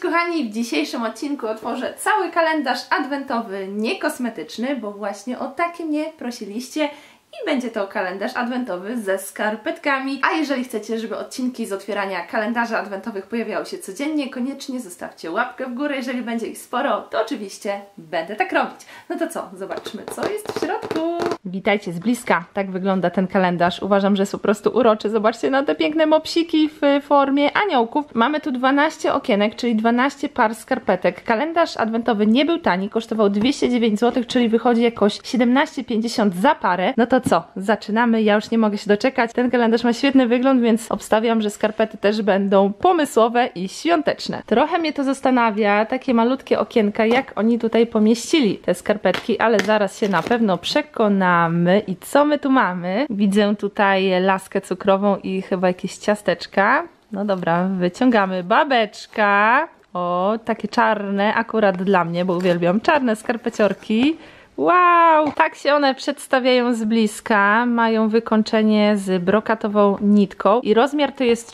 kochani, w dzisiejszym odcinku otworzę cały kalendarz adwentowy niekosmetyczny, bo właśnie o takie mnie prosiliście. I będzie to kalendarz adwentowy ze skarpetkami. A jeżeli chcecie, żeby odcinki z otwierania kalendarzy adwentowych pojawiały się codziennie, koniecznie zostawcie łapkę w górę. Jeżeli będzie ich sporo, to oczywiście będę tak robić. No to co? Zobaczmy, co jest w środku. Witajcie z bliska. Tak wygląda ten kalendarz. Uważam, że jest po prostu uroczy. Zobaczcie na te piękne mopsiki w formie aniołków. Mamy tu 12 okienek, czyli 12 par skarpetek. Kalendarz adwentowy nie był tani, kosztował 209 zł, czyli wychodzi jakoś 17,50 za parę. No to co? Zaczynamy. Ja już nie mogę się doczekać. Ten kalendarz ma świetny wygląd, więc obstawiam, że skarpety też będą pomysłowe i świąteczne. Trochę mnie to zastanawia, takie malutkie okienka, jak oni tutaj pomieścili te skarpetki, ale zaraz się na pewno przekonamy. I co my tu mamy? Widzę tutaj laskę cukrową i chyba jakieś ciasteczka. No dobra, wyciągamy babeczka. O, takie czarne, akurat dla mnie, bo uwielbiam czarne skarpeciorki. Wow! Tak się one przedstawiają z bliska. Mają wykończenie z brokatową nitką i rozmiar to jest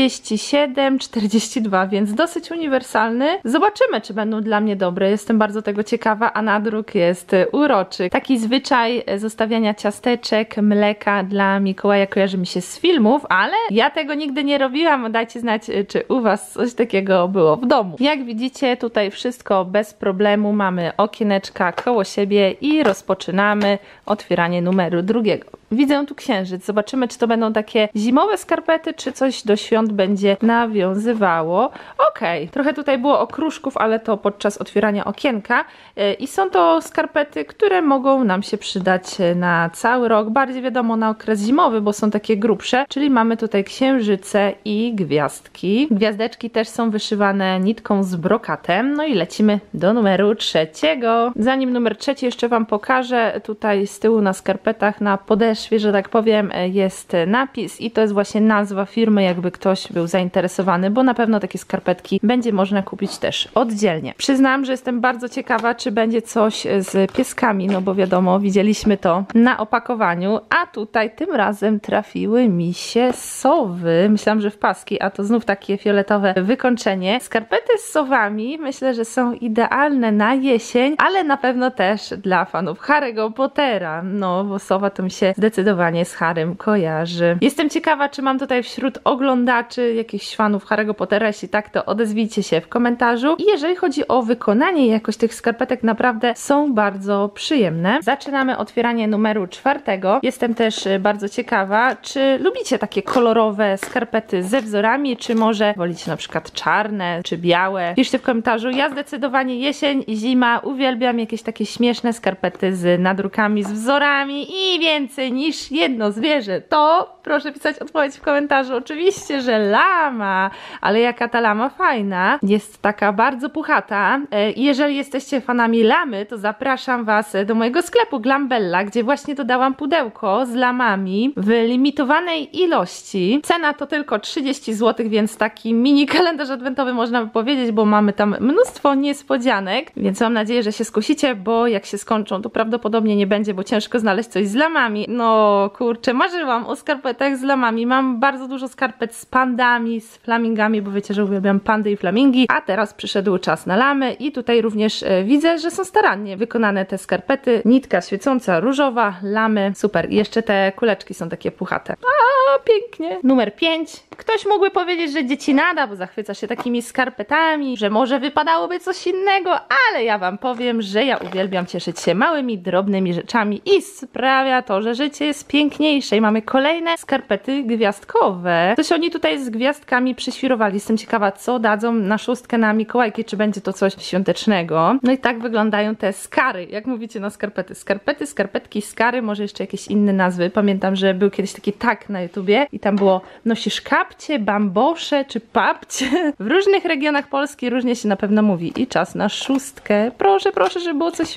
37-42, więc dosyć uniwersalny. Zobaczymy, czy będą dla mnie dobre. Jestem bardzo tego ciekawa, a nadruk jest uroczy. Taki zwyczaj zostawiania ciasteczek, mleka dla Mikołaja kojarzy mi się z filmów, ale ja tego nigdy nie robiłam. Dajcie znać, czy u was coś takiego było w domu. Jak widzicie, tutaj wszystko bez problemu. Mamy okieneczka koło siebie i rozpoczynamy otwieranie numeru drugiego. Widzę tu księżyc. Zobaczymy, czy to będą takie zimowe skarpety, czy coś do świąt będzie nawiązywało. Okej, trochę tutaj było okruszków, ale to podczas otwierania okienka. I są to skarpety, które mogą nam się przydać na cały rok. Bardziej wiadomo na okres zimowy, bo są takie grubsze. Czyli mamy tutaj księżyce i gwiazdki. Gwiazdeczki też są wyszywane nitką z brokatem. No i lecimy do numeru trzeciego. Zanim numer trzeci jeszcze wam pokażę, tutaj z tyłu na skarpetach, na podeszwie, że tak powiem, jest napis i to jest właśnie nazwa firmy, jakby ktoś był zainteresowany, bo na pewno takie skarpetki będzie można kupić też oddzielnie. Przyznam, że jestem bardzo ciekawa, czy będzie coś z pieskami, no bo wiadomo, widzieliśmy to na opakowaniu, a tutaj tym razem trafiły mi się sowy. Myślałam, że w paski, a to znów takie fioletowe wykończenie. Skarpety z sowami myślę, że są idealne na jesień, ale na pewno też dla fanów Harry'ego Pottera, no bo sowa to mi się zdecydowanie z Harrym kojarzy. Jestem ciekawa, czy mam tutaj wśród oglądaczy jakichś fanów Harry'ego Pottera. Jeśli tak, to odezwijcie się w komentarzu. I jeżeli chodzi o wykonanie i jakość tych skarpetek, naprawdę są bardzo przyjemne. Zaczynamy otwieranie numeru czwartego. Jestem też bardzo ciekawa, czy lubicie takie kolorowe skarpety ze wzorami, czy może wolicie na przykład czarne, czy białe. Piszcie w komentarzu. Ja zdecydowanie jesień i zima uwielbiam jakieś takie śmieszne skarpety z nadrukami, z wzorami i więcej niż jedno zwierzę. To proszę pisać odpowiedź w komentarzu. Oczywiście, że lama, ale jaka ta lama fajna. Jest taka bardzo puchata. Jeżeli jesteście fanami lamy, to zapraszam was do mojego sklepu Glambella, gdzie właśnie dodałam pudełko z lamami w limitowanej ilości. Cena to tylko 30 zł, więc taki mini kalendarz adwentowy można by powiedzieć, bo mamy tam mnóstwo niespodzianek, więc mam nadzieję, że się skusicie, bo jak się skończą, to prawdopodobnie nie będzie, bo ciężko znaleźć coś z lamami. No kurczę, marzyłam o skarpetach z lamami. Mam bardzo dużo skarpet z pandami, z flamingami, bo wiecie, że uwielbiam pandy i flamingi, a teraz przyszedł czas na lamy i tutaj również widzę, że są starannie wykonane te skarpety. Nitka świecąca, różowa, lamy, super. I jeszcze te kuleczki są takie puchate. A pięknie. Numer 5. Ktoś mógłby powiedzieć, że dzieci nada, bo zachwyca się takimi skarpetami, że może wypadałoby coś innego, ale ja wam powiem, że ja uwielbiam cieszyć się małymi, drobnymi rzeczami i sprawia to, że życie jest piękniejsze i mamy kolejne skarpety gwiazdkowe. Coś oni tutaj z gwiazdkami przyświrowali. Jestem ciekawa, co dadzą na szóstkę na Mikołajki, czy będzie to coś świątecznego. No i tak wyglądają te skary, jak mówicie na skarpety. Skarpety, skarpetki, skary, może jeszcze jakieś inne nazwy. Pamiętam, że był kiedyś taki tag na YouTubie i tam było nosisz kapcie, bambosze czy papcie. W różnych regionach Polski różnie się na pewno mówi. I czas na szóstkę. Proszę, proszę, żeby było coś świątecznego.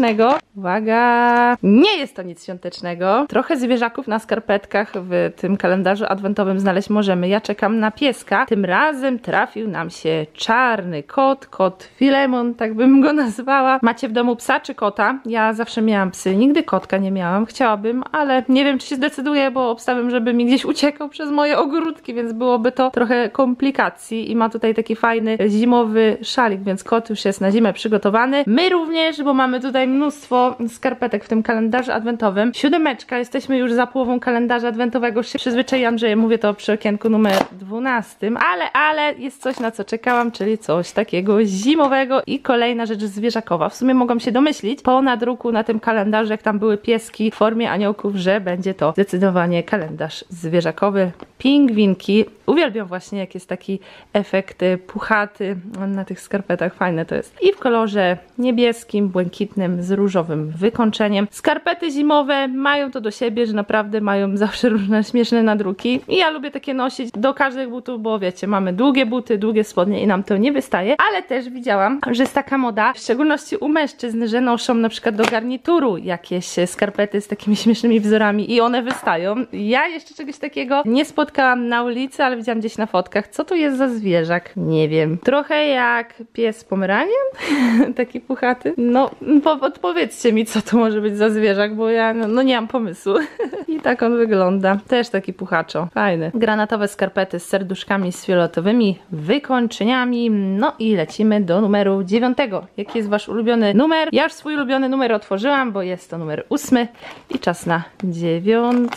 świątecznego. Uwaga! Nie jest to nic świątecznego. Trochę zwierzaków na skarpetkach w tym kalendarzu adwentowym znaleźć możemy. Ja czekam na pieska. Tym razem trafił nam się czarny kot, kot Filemon, tak bym go nazwała. Macie w domu psa czy kota? Ja zawsze miałam psy, nigdy kotka nie miałam. Chciałabym, ale nie wiem, czy się zdecyduję, bo obstawiam, żeby mi gdzieś uciekał przez moje ogródki, więc byłoby to trochę komplikacji. I ma tutaj taki fajny zimowy szalik, więc kot już jest na zimę przygotowany. My również, bo mamy tutaj mnóstwo skarpetek w tym kalendarzu adwentowym. 7, jesteśmy już za połową kalendarza adwentowego. Się przyzwyczaiłam, że mówię to przy okienku numer 12, ale jest coś, na co czekałam, czyli coś takiego zimowego i kolejna rzecz zwierzakowa. W sumie mogłam się domyślić po nadruku na tym kalendarzu, jak tam były pieski w formie aniołków, że będzie to zdecydowanie kalendarz zwierzakowy. Pingwinki. Uwielbiam właśnie, jak jest taki efekt puchaty na tych skarpetach. Fajne to jest. I w kolorze niebieskim, błękitnym, z różowym wykończeniem. Skarpety zimowe mają to do siebie, że naprawdę mają zawsze różne śmieszne nadruki. I ja lubię takie nosić do każdych butów, bo wiecie, mamy długie buty, długie spodnie i nam to nie wystaje. Ale też widziałam, że jest taka moda, w szczególności u mężczyzn, że noszą na przykład do garnituru jakieś skarpety z takimi śmiesznymi wzorami i one wystają. Ja jeszcze czegoś takiego nie spotkałam na ulicy, ale widziałam gdzieś na fotkach. Co to jest za zwierzak? Nie wiem. Trochę jak pies pomeranian? Taki puchaty? No, odpowiedzcie mi, co to może być za zwierzak, bo ja no nie mam pomysłu. I tak on wygląda. Też taki puchaczo. Fajny. Granatowe skarpety z serduszkami, z fioletowymi wykończeniami. No i lecimy do numeru 9. Jaki jest wasz ulubiony numer? Ja już swój ulubiony numer otworzyłam, bo jest to numer 8 i czas na 9.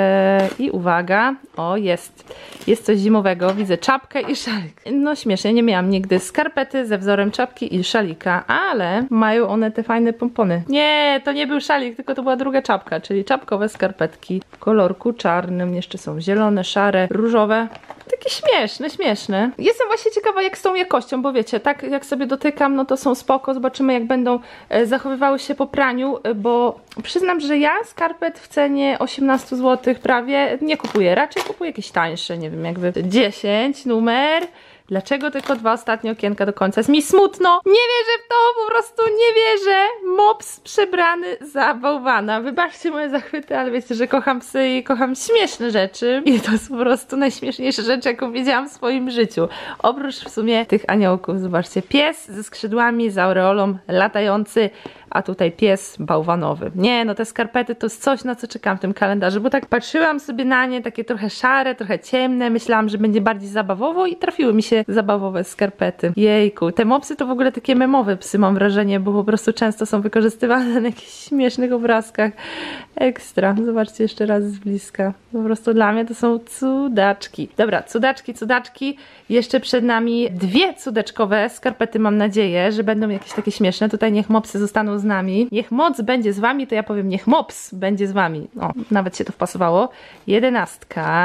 I uwaga, o jest coś zimowego, widzę czapkę i szalik. No śmiesznie, nie miałam nigdy skarpety ze wzorem czapki i szalika, ale mają one te fajne pompony. Nie, to nie był szalik, tylko to była druga czapka, czyli czapkowe skarpetki w kolorku czarnym, jeszcze są zielone, szare, różowe. Takie śmieszne. Jestem właśnie ciekawa, jak z tą jakością, bo wiecie, tak jak sobie dotykam, no to są spoko, zobaczymy, jak będą zachowywały się po praniu, bo przyznam, że ja skarpet w cenie 18 zł prawie nie kupuję, raczej kupuję jakieś tańsze, nie wiem, jakby 10 numer. Dlaczego tylko 2 ostatnie okienka do końca? Jest mi smutno. Nie wierzę w to, po prostu nie wierzę. Mops przebrany za bałwana. Wybaczcie moje zachwyty, ale wiecie, że kocham psy i kocham śmieszne rzeczy. I to jest po prostu najśmieszniejsza rzecz, jaką widziałam w swoim życiu. Oprócz w sumie tych aniołków. Zobaczcie, pies ze skrzydłami, z aureolą, latający, a tutaj pies bałwanowy. Nie, no te skarpety to jest coś, na co czekam w tym kalendarzu, bo tak patrzyłam sobie na nie, takie trochę szare, trochę ciemne, myślałam, że będzie bardziej zabawowo i trafiły mi się zabawowe skarpety. Jejku, te mopsy to w ogóle takie memowe psy, mam wrażenie, bo po prostu często są wykorzystywane na jakichś śmiesznych obrazkach. Ekstra. Zobaczcie jeszcze raz z bliska. Po prostu dla mnie to są cudaczki. Dobra, cudaczki. Jeszcze przed nami 2 cudeczkowe skarpety, mam nadzieję, że będą jakieś takie śmieszne. Tutaj niech mopsy zostaną z nami. Niech moc będzie z wami, to ja powiem niech mops będzie z wami. O, nawet się to wpasowało. 11.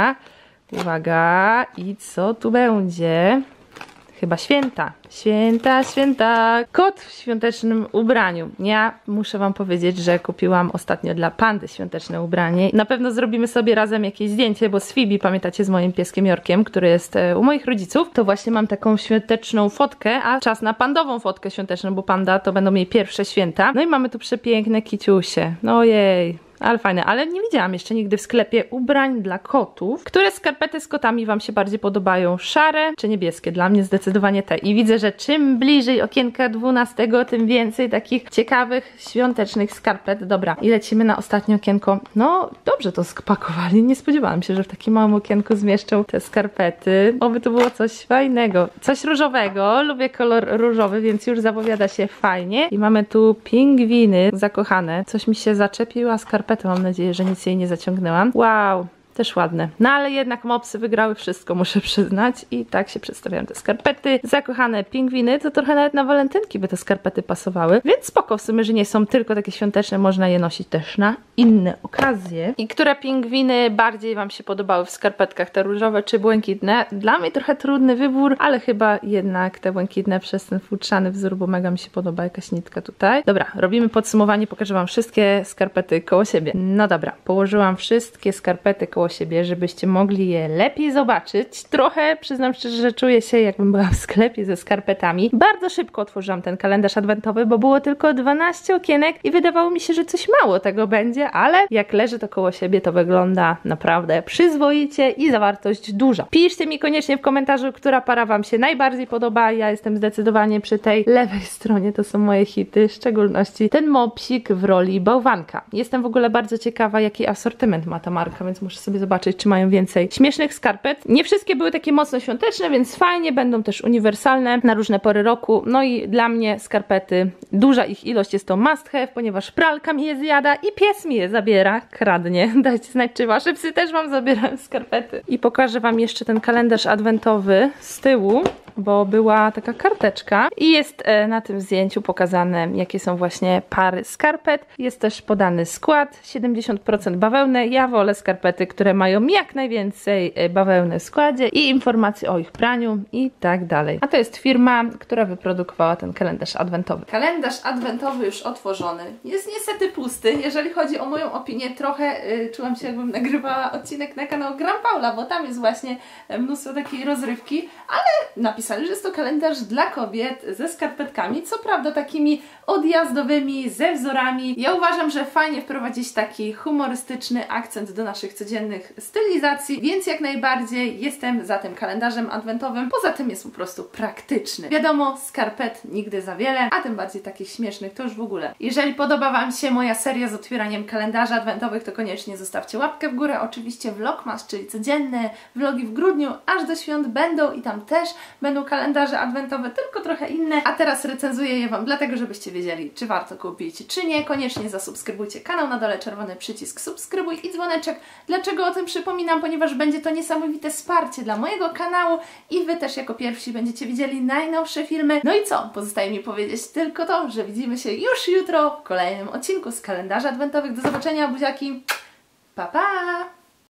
Uwaga. I co tu będzie? Chyba święta. Święta. Kot w świątecznym ubraniu. Ja muszę wam powiedzieć, że kupiłam ostatnio dla Pandy świąteczne ubranie. Na pewno zrobimy sobie razem jakieś zdjęcie, bo z Phoebe, pamiętacie, z moim pieskiem Jorkiem, który jest u moich rodziców, to właśnie mam taką świąteczną fotkę, a czas na pandową fotkę świąteczną, bo Panda to będą jej pierwsze święta. No i mamy tu przepiękne kiciusie. Ojej. Ale fajne, ale nie widziałam jeszcze nigdy w sklepie ubrań dla kotów. Które skarpety z kotami wam się bardziej podobają? Szare czy niebieskie? Dla mnie zdecydowanie te. I widzę, że czym bliżej okienka 12, tym więcej takich ciekawych, świątecznych skarpet. Dobra, i lecimy na ostatnie okienko. No, dobrze to spakowali. Nie spodziewałam się, że w takim małym okienku zmieszczą te skarpety. Oby to było coś fajnego. Coś różowego. Lubię kolor różowy, więc już zapowiada się fajnie. I mamy tu pingwiny zakochane. Coś mi się zaczepiła skarpety. Mam nadzieję, że nic jej nie zaciągnęłam. Wow, też ładne. No ale jednak mopsy wygrały wszystko, muszę przyznać. I tak się przedstawiają te skarpety. Zakochane pingwiny, to trochę nawet na walentynki by te skarpety pasowały. Więc spoko w sumie, że nie są tylko takie świąteczne, można je nosić też na inne okazje. I które pingwiny bardziej wam się podobały w skarpetkach? Te różowe czy błękitne? Dla mnie trochę trudny wybór, ale chyba jednak te błękitne przez ten futrzany wzór, bo mega mi się podoba jakaś nitka tutaj. Dobra, robimy podsumowanie, pokażę wam wszystkie skarpety koło siebie. No dobra, położyłam wszystkie skarpety koło koło siebie, żebyście mogli je lepiej zobaczyć. Trochę, przyznam szczerze, że czuję się, jakbym była w sklepie ze skarpetami. Bardzo szybko otworzyłam ten kalendarz adwentowy, bo było tylko 12 okienek i wydawało mi się, że coś mało tego będzie, ale jak leży to koło siebie, to wygląda naprawdę przyzwoicie i zawartość duża. Piszcie mi koniecznie w komentarzu, która para Wam się najbardziej podoba. Ja jestem zdecydowanie przy tej lewej stronie, to są moje hity, w szczególności ten mopsik w roli bałwanka. Jestem w ogóle bardzo ciekawa, jaki asortyment ma ta marka, więc muszę sobie zobaczyć, czy mają więcej śmiesznych skarpet. Nie wszystkie były takie mocno świąteczne, więc fajnie, będą też uniwersalne na różne pory roku. No i dla mnie skarpety, duża ich ilość jest to must have, ponieważ pralka mi je zjada i pies mi je zabiera, kradnie. Dajcie znać, czy wasze psy też Wam zabierają skarpety. I pokażę Wam jeszcze ten kalendarz adwentowy z tyłu, bo była taka karteczka i jest na tym zdjęciu pokazane, jakie są właśnie pary skarpet. Jest też podany skład, 70% bawełny. Ja wolę skarpety, które mają jak najwięcej bawełny w składzie i informacje o ich praniu i tak dalej. A to jest firma, która wyprodukowała ten kalendarz adwentowy. Kalendarz adwentowy już otworzony. Jest niestety pusty. Jeżeli chodzi o moją opinię, trochę czułam się, jakbym nagrywała odcinek na kanał Gran Paula, bo tam jest właśnie mnóstwo takiej rozrywki, ale napisali, że jest to kalendarz dla kobiet ze skarpetkami, co prawda takimi odjazdowymi, ze wzorami. Ja uważam, że fajnie wprowadzić taki humorystyczny akcent do naszych codziennych stylizacji, więc jak najbardziej jestem za tym kalendarzem adwentowym. Poza tym jest po prostu praktyczny. Wiadomo, skarpet nigdy za wiele, a tym bardziej takich śmiesznych to już w ogóle. Jeżeli podoba Wam się moja seria z otwieraniem kalendarzy adwentowych, to koniecznie zostawcie łapkę w górę. Oczywiście vlogmas, czyli codzienne vlogi w grudniu, aż do świąt będą i tam też będą kalendarze adwentowe, tylko trochę inne. A teraz recenzuję je Wam dlatego, żebyście wiedzieli, czy warto kupić, czy nie. Koniecznie zasubskrybujcie kanał, na dole czerwony przycisk subskrybuj i dzwoneczek. Dlaczego o tym przypominam? Ponieważ będzie to niesamowite wsparcie dla mojego kanału i Wy też jako pierwsi będziecie widzieli najnowsze filmy. No i co? Pozostaje mi powiedzieć tylko to, że widzimy się już jutro w kolejnym odcinku z kalendarzy adwentowych. Do zobaczenia, buziaki! Pa, pa!